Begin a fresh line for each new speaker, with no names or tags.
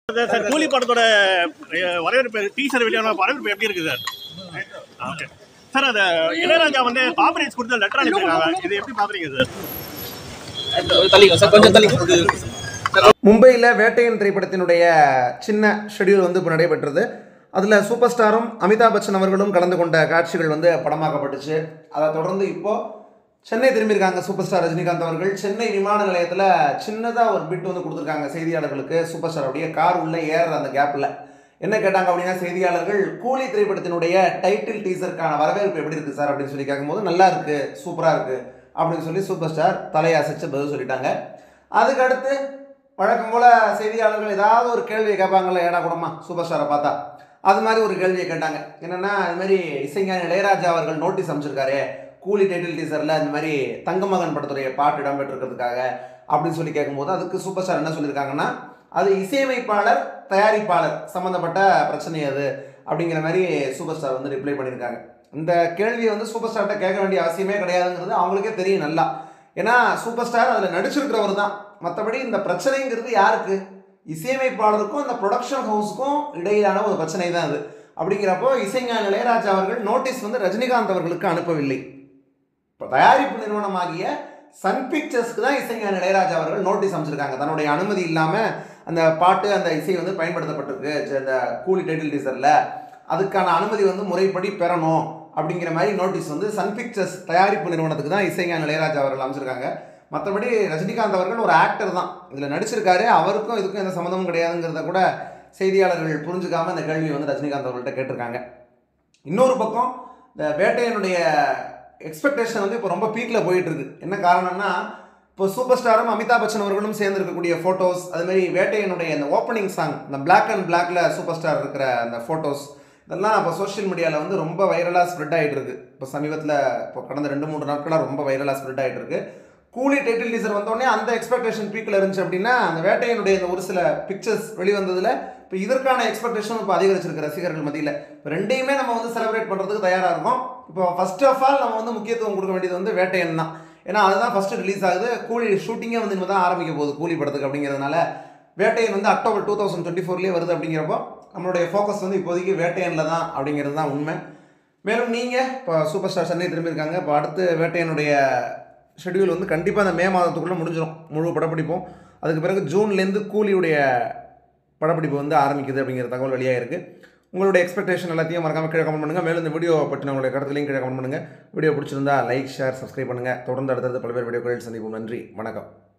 Sir கூலி படத்தோட வரவேற்பு டீசர் வெளியான வரவேற்பு எப்படி இருக்கு சார்? ஓகே சார், அது இளையராஜா வந்து காப்பரேட்ஸ் கொடுத்த லெட்டர் அனுப்பியிருக்காங்க, இது எப்படி பாக்குறீங்க சார்?
மும்பையில் வேட்டையன் திரைப்படத்தினுடைய சின்ன ஷெடியூல் வந்து இப்போ நடைபெற்றது. அதில் சூப்பர் ஸ்டாரும் அமிதாப் பச்சன் அவர்களும் கலந்து கொண்ட காட்சிகள் வந்து படமாக்கப்பட்டுச்சு. அதை தொடர்ந்து இப்போது சென்னை திரும்பியிருக்காங்க சூப்பர் ஸ்டார் ரஜினிகாந்த் அவர்கள். சென்னை விமான நிலையத்தில் சின்னதாக ஒரு பிட் வந்து கொடுத்துருக்காங்க செய்தியாளர்களுக்கு. சூப்பர் ஸ்டார் அப்படியே கார் உள்ளே ஏறுற அந்த கேப்பில் என்ன கேட்டாங்க அப்படின்னா, செய்தியாளர்கள் கூலி திரைப்படத்தினுடைய டைட்டில் டீசருக்கான வரவேற்பு எப்படி இருக்குது சார் அப்படின்னு சொல்லி கேட்கும்போது, நல்லா இருக்குது, சூப்பராக இருக்குது அப்படின்னு சொல்லி சூப்பர் ஸ்டார் தலையசைச்சு பதில் சொல்லிட்டாங்க. அதுக்கடுத்து வழக்கம் போல் செய்தியாளர்கள் ஏதாவது ஒரு கேள்வியை கேட்பாங்கள்ல, ஏடா கூடமா சூப்பர் ஸ்டாரை பார்த்தா, அது மாதிரி ஒரு கேள்வியை கேட்டாங்க. என்னென்னா, இதுமாதிரி இசைஞானி இளையராஜா அவர்கள் நோட்டீஸ் அமைச்சிருக்காரு கூலி டைட்டில் டீசரில் இந்த மாதிரி தங்கமகன் படத்துடைய பாட்டு இடம்பெற்றிருக்கிறதுக்காக அப்படின்னு சொல்லி கேட்கும்போது, அதுக்கு சூப்பர் ஸ்டார் என்ன சொல்லியிருக்காங்கன்னா, அது இசையமைப்பாளர் தயாரிப்பாளர் சம்மந்தப்பட்ட பிரச்சனை அது அப்படிங்கிற மாதிரி சூப்பர் ஸ்டார் வந்து ரிப்ளை பண்ணியிருக்காங்க. இந்த கேள்வியை வந்து சூப்பர் ஸ்டார்கிட்ட கேட்க வேண்டிய அவசியமே கிடையாதுங்கிறது அவங்களுக்கே தெரியும் நல்லா. ஏன்னா சூப்பர் ஸ்டார் அதில் நடிச்சிருக்கிறவர் தான். மற்றபடி இந்த பிரச்சனைங்கிறது யாருக்கு? இசையமைப்பாளருக்கும் அந்த ப்ரொடக்ஷன் ஹவுஸுக்கும் இடையிலான ஒரு பிரச்சனை தான் அது. அப்படிங்கிறப்போ இசைஞானி இளையராஜா அவர்கள் நோட்டீஸ் வந்து ரஜினிகாந்த் அவர்களுக்கு அனுப்பவில்லை. இப்போ தயாரிப்பு நிறுவனமாகிய சன் பிக்சர்ஸ்க்கு தான் இசைஞானி இளையராஜா அவர்கள் நோட்டீஸ் அமைச்சிருக்காங்க. தன்னுடைய அனுமதி இல்லாமல் அந்த பாட்டு அந்த இசை வந்து பயன்படுத்தப்பட்டிருக்கு இந்த கூலி டைட்டில் டீசரில், அதுக்கான அனுமதி வந்து முறைப்படி பெறணும் அப்படிங்கிற மாதிரி நோட்டீஸ் வந்து சன் பிக்சர்ஸ் தயாரிப்பு நிறுவனத்துக்கு தான் இசைஞானி இளையராஜா அவர்கள் அமைச்சிருக்காங்க. மற்றபடி ரஜினிகாந்த் அவர்கள் ஒரு ஆக்டர் தான், இதில் நடிச்சிருக்காரு, அவருக்கும் இதுக்கும் எந்த சம்மந்தமும் கிடையாதுங்கிறத கூட செய்தியாளர்கள் புரிஞ்சுக்காமல் இந்த கேள்வியை வந்து ரஜினிகாந்த் அவர்கள்ட்ட கேட்டிருக்காங்க. இன்னொரு பக்கம் இந்த வேட்டையனுடைய எக்ஸ்பெக்டேஷன் வந்து இப்போ ரொம்ப பீக்கில் போயிட்டுருக்கு. என்ன காரணம்னா, இப்போ சூப்பர் ஸ்டாரும் அமிதாப் பச்சன் அவர்களும் சேர்ந்துருக்கக்கூடிய ஃபோட்டோஸ், அதுமாதிரி வேட்டையனுடைய அந்த ஓப்பனிங் சாங், இந்த பிளாக் அண்ட் பிளாக்ல சூப்பர் ஸ்டார் இருக்கிற அந்த ஃபோட்டோஸ், இதெல்லாம் இப்போ சோஷியல் மீடியாவில் வந்து ரொம்ப வைரலாக ஸ்ப்ரெட் ஆகிட்டு இருக்கு. இப்போ சமீபத்தில் இப்போ கடந்த 2-3 நாட்களாக ரொம்ப வைரலாக ஸ்ப்ரெட் ஆகிட்டு இருக்கு. கூலி டைட்டில் டீசர் வந்தோடனே அந்த எக்ஸ்பெக்டேஷன் பீக்கில் இருந்துச்சு அப்படின்னா, அந்த வேட்டையனுடைய இந்த ஒரு சில பிக்சர்ஸ் வெளிவந்ததில் இப்போ இதற்கான எக்ஸ்பெக்டேஷன் இப்போ அதிகரிச்சிருக்கு ரசிகர்கள் மத்தியில். இப்போ ரெண்டையுமே நம்ம வந்து செலிப்ரேட் பண்ணுறதுக்கு தயாராக இருக்கும். இப்போ ஃபர்ஸ்ட் ஆஃப் ஆல் நம்ம வந்து முக்கியத்துவம் கொடுக்க வேண்டியது வந்து வேட்டையன் தான். ஏன்னா அதுதான் ஃபஸ்ட்டு ரிலீஸ் ஆகுது. கூலி ஷூட்டிங்கே வந்து இனிமேல் தான் ஆரம்பிக்க போகுது கூலி படத்துக்கு. அப்படிங்கிறதுனால வேட்டையன் வந்து அக்டோபர் 2024 வருது. அப்படிங்கிறப்போ நம்மளுடைய ஃபோக்கஸ் வந்து இப்போதைக்கு வேட்டையனில் தான் அப்படிங்கிறது தான் உண்மை. மேலும் நீங்கள் இப்போ சூப்பர் ஸ்டார் சென்னை திரும்பியிருக்காங்க. இப்போ அடுத்து வேட்டையனுடைய ஷெட்யூல் வந்து கண்டிப்பாக அந்த மே மாதத்துக்குள்ளே முடிஞ்சிடும் முழு படப்பிடிப்போம். அதுக்கு பிறகு ஜூன்லேருந்து கூலியுடைய படப்பிடிப்பு வந்து ஆரம்பிக்குது அப்படிங்கிற தகவல் வெளியாக இருக்குது. உங்களுடைய எக்ஸ்பெக்டேஷன் எல்லாத்தையும் மறக்காமல் கீழே கமெண்ட் பண்ணுங்கள். மேலும் இந்த வீடியோ பற்றின உங்களுடைய கருத்துலையும் கீழே கமெண்ட் பண்ணுங்கள். வீடியோ பிடிச்சிருந்தா லைக், ஷேர், சப்ஸ்கிரைப் பண்ணுங்கள். தொடர்ந்து அடுத்தடுத்து பல்வேறு வீடியோக்களில் சந்திப்போம். நன்றி, வணக்கம்.